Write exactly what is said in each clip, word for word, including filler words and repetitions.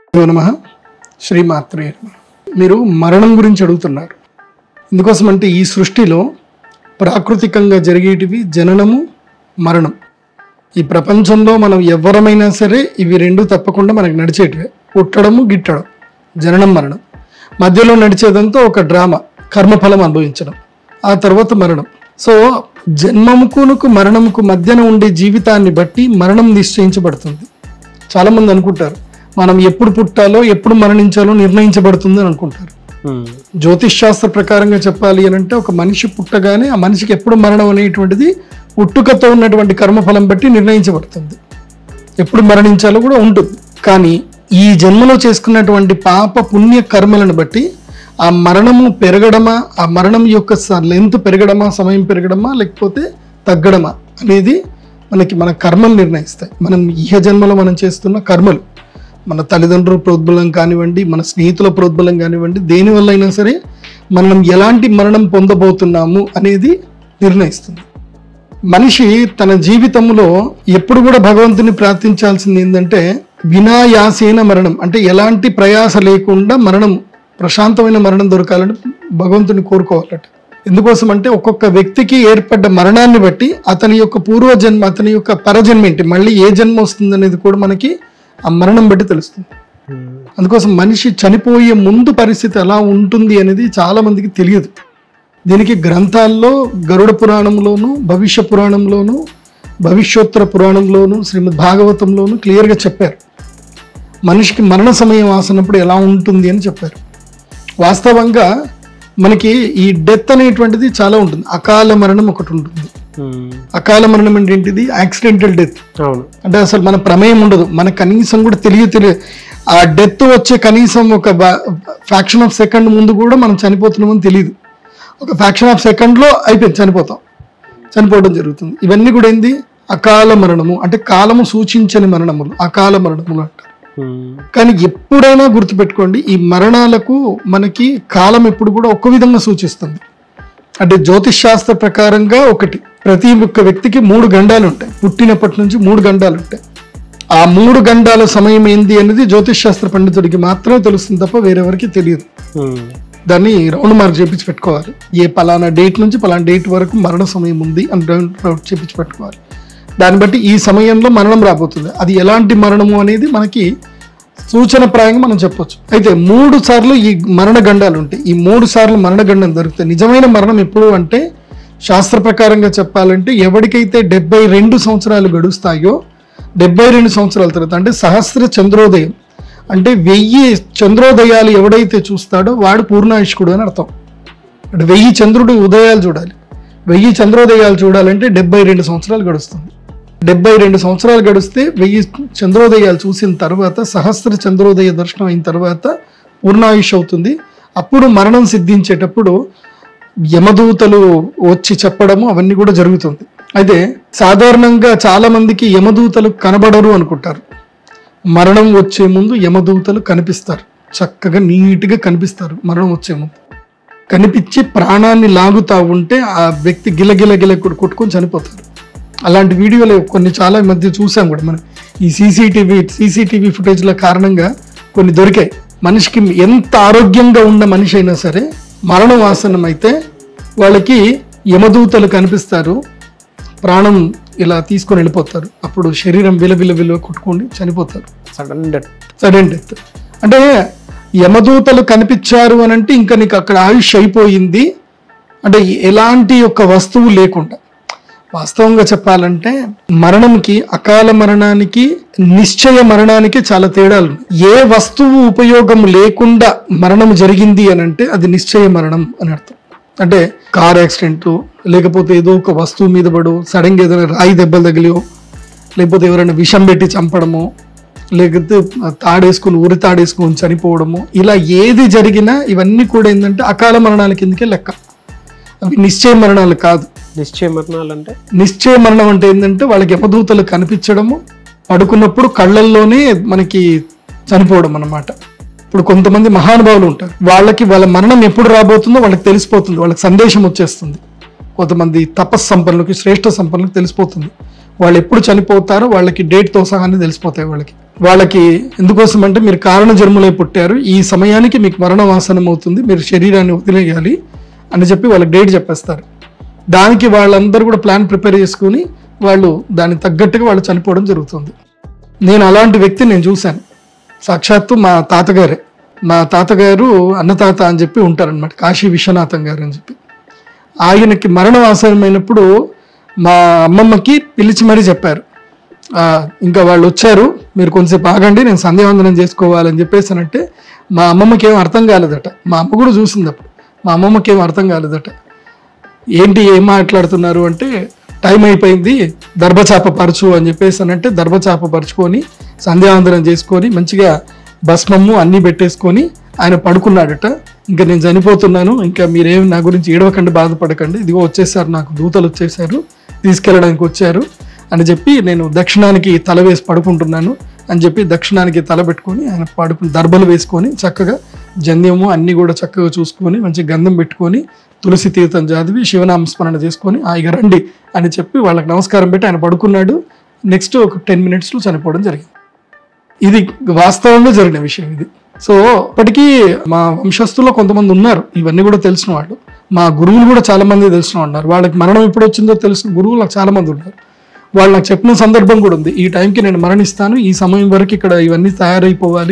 నమః శ్రీమాత్రే నమః. మీరు మరణం గురించి అడుగుతున్నారు. ఎందుకోసం అంటే ఈ సృష్టిలో ప్రాకృతికంగా జరిగేటివి జననము మరణం. ఈ ప్రపంచంలో మనం ఎవరమైనా సరే ఇవి రెండు తప్పకుండా మనకు నడిచేటివే. పుట్టడము గిట్టడం, జననం మరణం. మధ్యలో నడిచేదంతా ఒక డ్రామా, కర్మఫలం అనుభవించడం, ఆ తర్వాత మరణం. సో జన్మముకునుకు మరణముకు మధ్యన ఉండే జీవితాన్ని బట్టి మరణం నిశ్చయించబడుతుంది. చాలామంది అనుకుంటారు మనం ఎప్పుడు పుట్టాలో ఎప్పుడు మరణించాలో నిర్ణయించబడుతుంది అని అనుకుంటారు. జ్యోతిష్ శాస్త్ర ప్రకారంగా చెప్పాలి అని అంటే ఒక మనిషి పుట్టగానే ఆ మనిషికి ఎప్పుడు మరణం అనేటువంటిది పుట్టుకతో ఉన్నటువంటి కర్మఫలం బట్టి నిర్ణయించబడుతుంది. ఎప్పుడు మరణించాలో కూడా ఉంటుంది. కానీ ఈ జన్మలో చేసుకున్నటువంటి పాప పుణ్య కర్మలను బట్టి ఆ మరణము పెరగడమా, ఆ మరణం యొక్క లెంత్ పెరగడమా, సమయం పెరగడమా లేకపోతే తగ్గడమా అనేది మనకి మన కర్మలు నిర్ణయిస్తాయి. మనం ఇహ జన్మలో మనం చేస్తున్న కర్మలు, మన తల్లిదండ్రుల ప్రోద్బలం కానివ్వండి, మన స్నేహితుల ప్రోద్బలం కానివ్వండి, దేనివల్ల అయినా సరే మనం ఎలాంటి మరణం పొందబోతున్నాము అనేది నిర్ణయిస్తుంది. మనిషి తన జీవితంలో ఎప్పుడు కూడా భగవంతుని ప్రార్థించాల్సింది ఏంటంటే వినాయాసేన మరణం, అంటే ఎలాంటి ప్రయాస లేకుండా మరణం, ప్రశాంతమైన మరణం దొరకాలని భగవంతుని కోరుకోవాలట. ఎందుకోసం అంటే ఒక్కొక్క వ్యక్తికి ఏర్పడ్డ మరణాన్ని బట్టి అతని యొక్క పూర్వజన్మ, అతని యొక్క పరజన్మ ఏంటి, మళ్ళీ ఏ జన్మ వస్తుంది అనేది కూడా మనకి ఆ మరణం బట్టి తెలుస్తుంది. అందుకోసం మనిషి చనిపోయే ముందు పరిస్థితి ఎలా ఉంటుంది అనేది చాలా మందికి తెలియదు. దీనికి గ్రంథాల్లో గరుడ పురాణంలోను, భవిష్య పురాణంలోను, భవిష్యోత్తర పురాణంలోను, శ్రీమద్ భాగవతంలోను క్లియర్గా చెప్పారు. మనిషికి మరణ సమయం ఆసనప్పుడు ఎలా ఉంటుంది అని చెప్పారు. వాస్తవంగా మనకి ఈ డెత్ అనేటువంటిది చాలా ఉంటుంది. అకాల మరణం ఒకటి ఉంటుంది. అకాల మరణం అంటే ఏంటిది? Accidental death. అంటే అసలు మన ప్రమేయం ఉండదు, మన కనీసం కూడా తెలియ తెలియదు ఆ డెత్ వచ్చే కనీసం ఒక ఫ్రాక్షన్ ఆఫ్ సెకండ్ ముందు కూడా మనం చనిపోతున్నామని తెలియదు. ఒక ఫ్రాక్షన్ ఆఫ్ సెకండ్లో అయిపోయింది, చనిపోతాం, చనిపోవడం జరుగుతుంది. ఇవన్నీ కూడా ఏంది? అకాల మరణము, అంటే కాలము సూచించని మరణములు అకాల మరణములు అంటారు. కానీ ఎప్పుడైనా గుర్తుపెట్టుకోండి, ఈ మరణాలకు మనకి కాలం ఎప్పుడు కూడా ఒక విధంగా సూచిస్తుంది. అంటే జ్యోతిష్ శాస్త్ర ప్రకారంగా ఒకటి, ప్రతి ఒక్క వ్యక్తికి మూడు గండాలు ఉంటాయి. పుట్టినప్పటి నుంచి మూడు గండాలు ఉంటాయి. ఆ మూడు గండాల సమయం ఏంది అనేది జ్యోతిష్ శాస్త్ర పండితుడికి మాత్రమే తెలుస్తుంది తప్ప వేరెవరికి తెలియదు. దాన్ని రౌండ్ మార్క్ చేపించి పెట్టుకోవాలి. ఏ పలానా డేట్ నుంచి పలానా డేట్ వరకు మరణ సమయం ఉంది అని రౌండ్ చేపించి పెట్టుకోవాలి. దాన్ని బట్టి ఈ సమయంలో మరణం రాబోతుంది. అది ఎలాంటి మరణము అనేది మనకి సూచనప్రాయంగా మనం చెప్పొచ్చు. అయితే మూడు సార్లు ఈ మరణ గండాలు ఉంటాయి. ఈ మూడు సార్లు మరణ గండం దొరుకుతాయి. నిజమైన మరణం ఎప్పుడు అంటే శాస్త్ర ప్రకారంగా చెప్పాలంటే ఎవరికైతే డెబ్బై రెండు సంవత్సరాలు గడుస్తాయో, డెబ్బై రెండు సంవత్సరాల తర్వాత అంటే సహస్ర చంద్రోదయం, అంటే వెయ్యి చంద్రోదయాలు ఎవడైతే చూస్తాడో వాడు పూర్ణాయుష్కుడు అని అర్థం. అంటే వెయ్యి చంద్రుడు ఉదయాలు చూడాలి. వెయ్యి చంద్రోదయాలు చూడాలంటే డెబ్బై రెండు సంవత్సరాలు గడుస్తుంది. డెబ్బై రెండు సంవత్సరాలు గడిస్తే వెయ్యి చంద్రోదయాలు చూసిన తర్వాత, సహస్ర చంద్రోదయ దర్శనం అయిన తర్వాత పూర్ణాయుష్ అవుతుంది. అప్పుడు మరణం సిద్ధించేటప్పుడు యమదూతలు వచ్చి చెప్పడము అవన్నీ కూడా జరుగుతుంది. అయితే సాధారణంగా చాలా మందికి యమదూతలు కనబడరు అనుకుంటారు. మరణం వచ్చే ముందు యమదూతలు కనిపిస్తారు, చక్కగా నీట్గా కనిపిస్తారు. మరణం వచ్చే ముందు కనిపించి ప్రాణాన్ని లాగుతా ఉంటే ఆ వ్యక్తి గిలగిల గిల కొట్టుకొని చనిపోతారు. అలాంటి వీడియోలు కొన్ని చాలా మధ్య చూసాం కూడా మనం. ఈ సీసీటీవీ సీసీటీవీ ఫుటేజ్ల కారణంగా కొన్ని దొరికాయి. మనిషికి ఎంత ఆరోగ్యంగా ఉన్న మనిషి అయినా సరే మరణం ఆసనం అయితే వాళ్ళకి యమదూతలు కనిపిస్తారు, ప్రాణం ఇలా తీసుకొని వెళ్ళిపోతారు. అప్పుడు శరీరం విలవిల విలువ కొట్టుకొని చనిపోతారు. సడన్ డెత్ సడన్ డెత్ అంటే యమదూతలు కనిపించారు అని అంటే ఇంకా నీకు అక్కడ ఆయుష్ అయిపోయింది, అంటే ఎలాంటి యొక్క వస్తువు లేకుండా. వాస్తవంగా చెప్పాలంటే మరణంకి, అకాల మరణానికి, నిశ్చయ మరణానికి చాలా తేడాలు. ఏ వస్తువు ఉపయోగం లేకుండా మరణం జరిగింది అని అంటే అది నిశ్చయ మరణం అని అర్థం. అంటే కార్ యాక్సిడెంట్, లేకపోతే ఏదో ఒక వస్తువు మీద పడు, సడన్గా ఏదైనా రాయి దెబ్బలు తగిలియో, లేకపోతే ఎవరైనా విషం పెట్టి చంపడము, లేకపోతే తాడేసుకుని ఉరి తాడేసుకుని చనిపోవడము, ఇలా ఏది జరిగినా ఇవన్నీ కూడా ఏంటంటే అకాల మరణాల కిందకే లెక్క. అవి నిశ్చయ మరణాలు కాదు. నిశ్చయ మరణాలు అంటే నిశ్చయ మరణం అంటే ఏంటంటే వాళ్ళకి యమదూతలు కనిపించడము, పడుకున్నప్పుడు కళ్ళల్లోనే మనకి చనిపోవడం అన్నమాట. ఇప్పుడు కొంతమంది మహానుభావులు ఉంటారు, వాళ్ళకి వాళ్ళ మరణం ఎప్పుడు రాబోతుందో వాళ్ళకి తెలిసిపోతుంది, వాళ్ళకి సందేశం వచ్చేస్తుంది. కొంతమంది తపస్ సంపన్నులకి, శ్రేష్ఠ సంపన్నులకు తెలిసిపోతుంది వాళ్ళు ఎప్పుడు చనిపోతారో, వాళ్ళకి డేట్తో సహా తెలిసిపోతాయి వాళ్ళకి. వాళ్ళకి ఎందుకోసం అంటే మీరు కారణ జన్మలై పుట్టారు, ఈ సమయానికి మీకు మరణ వాసనం అవుతుంది, మీరు శరీరాన్ని వదిలేయాలి అని చెప్పి వాళ్ళకి డేట్ చెప్పేస్తారు. దానికి వాళ్ళందరూ కూడా ప్లాన్ ప్రిపేర్ చేసుకుని వాళ్ళు దానికి తగ్గట్టుగా వాళ్ళు చనిపోవడం జరుగుతుంది. నేను అలాంటి వ్యక్తిని నేను చూశాను. సాక్షాత్తు మా తాతగారే, మా తాతగారు అన్నతాత అని చెప్పి ఉంటారనమాట, కాశీ విశ్వనాథం గారు అని చెప్పి. ఆయనకి మరణ వాసనమైనప్పుడు మా అమ్మమ్మకి పిలిచి మరీ చెప్పారు, ఇంకా వాళ్ళు వచ్చారు, మీరు కొంచెంసేపు ఆగండి, నేను సంధ్యావందనం చేసుకోవాలని చెప్పేసానంటే మా అమ్మమ్మకి ఏం అర్థం కాలేదట. మా అమ్మ కూడా చూసింది అప్పుడు. మా అమ్మమ్మకి ఏం అర్థం కాలేదట. ఏంటి ఏం మాట్లాడుతున్నారు అంటే, టైం అయిపోయింది, దర్భచాప పరచు అని చెప్పేసానంటే దర్భచాప పరుచుకొని సంధ్యావందనం చేసుకొని మంచిగా భస్మము అన్నీ పెట్టేసుకొని ఆయన పడుకున్నాడట. ఇంకా నేను చనిపోతున్నాను, ఇంకా మీరేం నా గురించి ఏడవకండి, బాధపడకండి, ఇదిగో వచ్చేసారు, నాకు దూతలు వచ్చేసారు, తీసుకెళ్ళడానికి వచ్చారు అని చెప్పి నేను దక్షిణానికి తల వేసి పడుకుంటున్నాను అని చెప్పి దక్షిణానికి తల పెట్టుకొని ఆయన పడుకుని దర్భలు వేసుకొని చక్కగా జంధ్యము అన్నీ కూడా చక్కగా చూసుకొని మంచి గంధం పెట్టుకొని తులసి తీర్థం చదివి శివనామస్మరణ చేసుకొని ఆ ఇక రండి అని చెప్పి వాళ్ళకి నమస్కారం పెట్టి ఆయన పడుకున్నాడు. నెక్స్ట్ ఒక టెన్ మినిట్స్లో చనిపోవడం జరిగింది. ఇది వాస్తవంగా జరిగిన విషయం ఇది. సో ఇప్పటికీ మా వంశస్థుల్లో కొంతమంది ఉన్నారు ఇవన్నీ కూడా తెలిసిన వాళ్ళు. మా గురువులు కూడా చాలా మంది తెలిసిన ఉన్నారు. వాళ్ళకి మరణం ఎప్పుడు వచ్చిందో తెలిసిన గురువులు నాకు చాలా మంది ఉన్నారు. వాళ్ళు నాకు చెప్పిన సందర్భం కూడా ఉంది, ఈ టైంకి నేను మరణిస్తాను, ఈ సమయం వరకు ఇక్కడ ఇవన్నీ తయారైపోవాలి.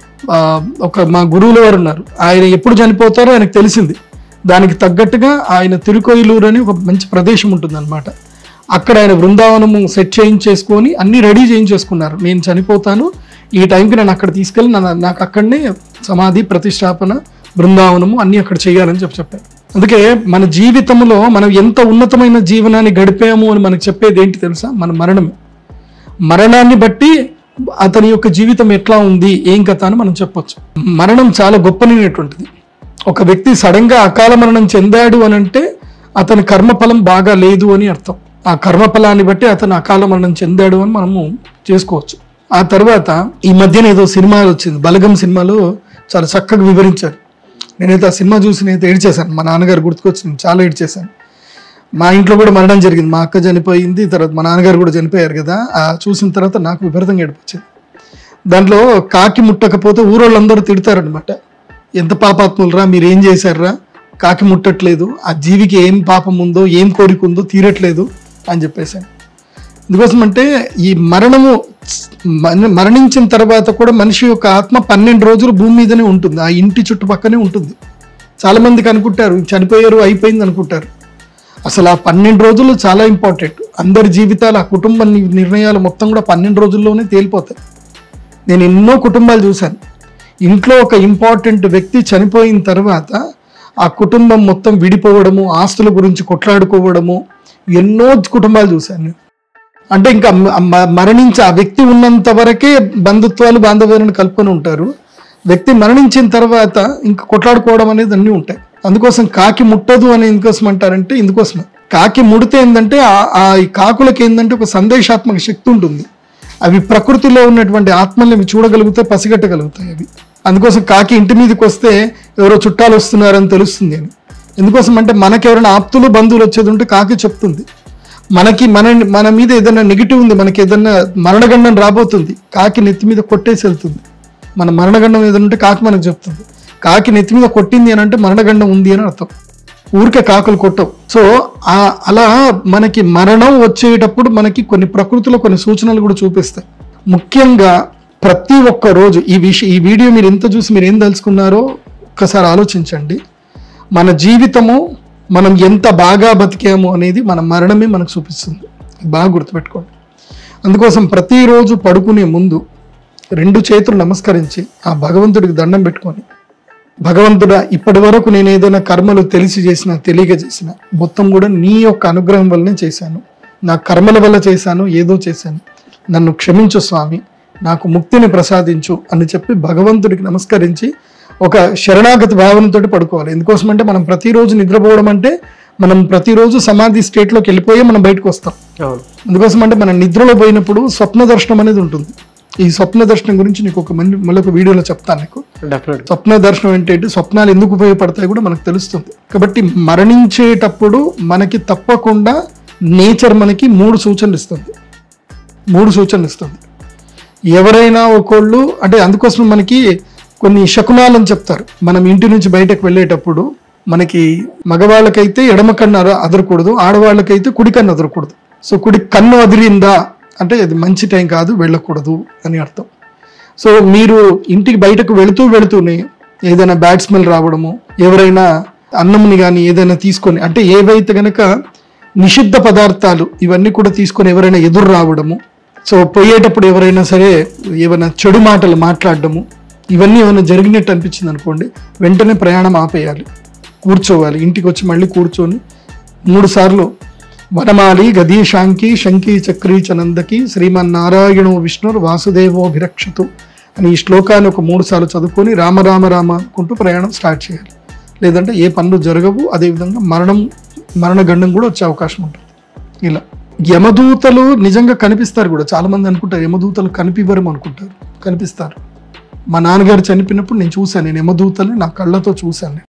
ఒక మా గురువులు వారు ఉన్నారు, ఆయన ఎప్పుడు చనిపోతారో ఆయనకు తెలిసింది. దానికి తగ్గట్టుగా ఆయన తిరుకొయిలూరు అని ఒక మంచి ప్రదేశం ఉంటుంది అనమాట. అక్కడ ఆయన బృందావనము సెట్ చేయించేసుకొని అన్ని రెడీ చేయించేసుకున్నారు. నేను చనిపోతాను, ఈ టైంకి నేను అక్కడ తీసుకెళ్ళి నాకు అక్కడనే సమాధి ప్రతిష్టాపన బృందావనము అన్నీ అక్కడ చేయాలని చెప్పి చెప్పారు. అందుకే మన జీవితంలో మనం ఎంత ఉన్నతమైన జీవనాన్ని గడిపాము అని మనకు చెప్పేది ఏంటి తెలుసా? మన మరణమే. మరణాన్ని బట్టి అతని యొక్క జీవితం ఎట్లా ఉంది, ఏం కథ అని మనం చెప్పొచ్చు. మరణం చాలా గొప్పనైనటువంటిది. ఒక వ్యక్తి సడన్ గా అకాల మరణం చెందాడు అని అంటే అతని కర్మఫలం బాగా లేదు అని అర్థం. ఆ కర్మఫలాన్ని బట్టి అతను అకాల మరణం చెందాడు అని మనము చేసుకోవచ్చు. ఆ తర్వాత ఈ మధ్యన ఏదో సినిమా వచ్చింది, బలగం సినిమాలో చాలా చక్కగా వివరించారు. నేనైతే ఆ సినిమా చూసి నేనైతే ఏడ్చేశాను. మా నాన్నగారు గుర్తుకొచ్చి నేను చాలా ఏడ్చేశాను. మా ఇంట్లో కూడా మరణం జరిగింది, మా అక్క చనిపోయింది, తర్వాత మా నాన్నగారు కూడా చనిపోయారు కదా. ఆ చూసిన తర్వాత నాకు విపరీతంగా ఏడిపించింది. దాంట్లో కాకి ముట్టకపోతే ఊరోళ్ళందరూ తిడతారనమాట, ఎంత పాపాత్ములరా, మీరు ఏం చేశారా, కాకి ముట్టట్లేదు, ఆ జీవికి ఏం పాపం ఉందో ఏం కోరిక ఉందో తీరట్లేదు అని చెప్పేశాను. ఎందుకోసం అంటే ఈ మరణము మరణించిన తర్వాత కూడా మనిషి యొక్క ఆత్మ పన్నెండు రోజులు భూమి మీదనే ఉంటుంది, ఆ ఇంటి చుట్టుపక్కనే ఉంటుంది. చాలా మందికి అనుకుంటారు చనిపోయారు అయిపోయింది అనుకుంటారు. అసలు ఆ పన్నెండు రోజులు చాలా ఇంపార్టెంట్. అందరి జీవితాలు ఆ కుటుంబ నిర్ణయాలు మొత్తం కూడా పన్నెండు రోజుల్లోనే తేలిపోతాయి. నేను ఎన్నో కుటుంబాలు చూశాను, ఇంట్లో ఒక ఇంపార్టెంట్ వ్యక్తి చనిపోయిన తర్వాత ఆ కుటుంబం మొత్తం విడిపోవడము, ఆస్తుల గురించి కొట్లాడుకోవడము, ఎన్నో కుటుంబాలు చూశాను నేను. అంటే ఇంకా మరణించి ఆ వ్యక్తి ఉన్నంత వరకే బంధుత్వాలు బాంధవ్యాలను కలుపుకొని ఉంటారు. వ్యక్తి మరణించిన తర్వాత ఇంకా కొట్లాడుకోవడం అనేది అన్నీ ఉంటాయి. అందుకోసం కాకి ముట్టదు అని ఎందుకోసం అంటారంటే ఇందుకోసమే. కాకి ముడితే ఏంటంటే ఆ కాకులకి ఏంటంటే ఒక సందేశాత్మక శక్తి ఉంటుంది. అవి ప్రకృతిలో ఉన్నటువంటి ఆత్మల్ని అవి చూడగలుగుతాయి, పసిగట్టగలుగుతాయి అవి. అందుకోసం కాకి ఇంటి మీదకి వస్తే ఎవరో చుట్టాలు వస్తున్నారని తెలుస్తుంది అని. ఎందుకోసం అంటే మనకి ఎవరైనా ఆప్తులు బంధువులు వచ్చేది ఉంటే కాకి చెప్తుంది. మనకి మన మన మీద ఏదైనా నెగిటివ్ ఉంది, మనకి ఏదైనా మరణగండం రాబోతుంది, కాకి నెత్తి మీద కొట్టేసి వెళ్తుంది. మన మరణగండం ఏదైనా ఉంటే కాకి మనకు చెప్తుంది. కాకి నెత్తి మీద కొట్టింది అని అంటే మరణగండం ఉంది అని అర్థం. ఊరికే కాకులు కొట్టవు. సో అలా మనకి మరణం వచ్చేటప్పుడు మనకి కొన్ని ప్రకృతిలో కొన్ని సూచనలు కూడా చూపిస్తాయి. ముఖ్యంగా ప్రతి ఒక్క రోజు ఈ విషయం ఈ వీడియో మీరు ఎంత చూసి మీరు ఏం తెలుసుకున్నారో ఒక్కసారి ఆలోచించండి. మన జీవితము మనం ఎంత బాగా బతికాము అనేది మన మరణమే మనకు చూపిస్తుంది. బాగా గుర్తుపెట్టుకోండి. అందుకోసం ప్రతిరోజు పడుకునే ముందు రెండు చేతులు నమస్కరించి ఆ భగవంతుడికి దండం పెట్టుకొని, భగవంతుడా ఇప్పటి వరకు నేను ఏదైనా కర్మలు తెలిసి చేసిన తెలియక చేసిన మొత్తం కూడా నీ యొక్క అనుగ్రహం వల్లనే చేశాను, నా కర్మల వల్ల చేశాను, ఏదో చేశాను, నన్ను క్షమించు స్వామి, నాకు ముక్తిని ప్రసాదించు అని చెప్పి భగవంతుడికి నమస్కరించి ఒక శరణాగతి భావనతో పడుకోవాలి. ఎందుకోసం అంటే మనం ప్రతిరోజు నిద్రపోవడం అంటే మనం ప్రతిరోజు సమాధి స్టేట్లోకి వెళ్ళిపోయి మనం బయటకు వస్తాం. అందుకోసం అంటే మనం నిద్రలో పోయినప్పుడు స్వప్న దర్శనం అనేది ఉంటుంది. ఈ స్వప్న దర్శనం గురించి నీకు ఒక మళ్ళీ ఒక వీడియోలో చెప్తాను నీకు. స్వప్న దర్శనం ఏంటంటే స్వప్నాలు ఎందుకు ఉపయోగపడతాయి కూడా మనకు తెలుస్తుంది. కాబట్టి మరణించేటప్పుడు మనకి తప్పకుండా నేచర్ మనకి మూడు సూచనలు ఇస్తుంది. మూడు సూచనలు ఇస్తుంది. ఎవరైనా ఒకళ్ళు అంటే అందుకోసం మనకి కొన్ని శకునాలని చెప్తారు. మనం ఇంటి నుంచి బయటకు వెళ్ళేటప్పుడు మనకి మగవాళ్ళకైతే ఎడమ కన్ను అదరకూడదు, ఆడవాళ్ళకైతే కుడి కన్ను అదరకూడదు. సో కుడి కన్ను అదిరిందా అంటే అది మంచి టైం కాదు, వెళ్ళకూడదు అని అర్థం. సో మీరు ఇంటికి బయటకు వెళుతూ వెళుతూనే ఏదైనా బ్యాడ్ స్మెల్ రావడము, ఎవరైనా అన్నంని కానీ ఏదైనా తీసుకొని అంటే ఏవైతే గనక నిషిద్ధ పదార్థాలు ఇవన్నీ కూడా తీసుకొని ఎవరైనా ఎదురు రావడము, సో పోయేటప్పుడు ఎవరైనా సరే ఏమైనా చెడు మాటలు మాట్లాడడము, ఇవన్నీ ఏమైనా జరిగినట్టు అనిపించింది అనుకోండి, వెంటనే ప్రయాణం ఆపేయాలి, కూర్చోవాలి. ఇంటికి వచ్చి మళ్ళీ కూర్చొని మూడు సార్లు వనమాలి గదీశాంకి శంకి చక్రీ చనందకి శ్రీమన్నారాయణో విష్ణుర్ వాసుదేవోభిరక్షతు అని ఈ శ్లోకాన్ని ఒక మూడు సార్లు చదువుకొని రామ రామ రామ అనుకుంటూ ప్రయాణం స్టార్ట్ చేయాలి. లేదంటే ఏ పనులు జరగవు, అదేవిధంగా మరణం మరణగండం కూడా వచ్చే అవకాశం ఉంటుంది. ఇలా యమదూతలు నిజంగా కనిపిస్తారు కూడా. చాలా మంది అనుకుంటారు యమదూతలు కనిపివ్వరు అనుకుంటారు, కనిపిస్తారు. మా నాన్నగారు చనిపోయినప్పుడు నేను చూశాను, నేను యమదూతల్ని నా కళ్ళతో చూశాను.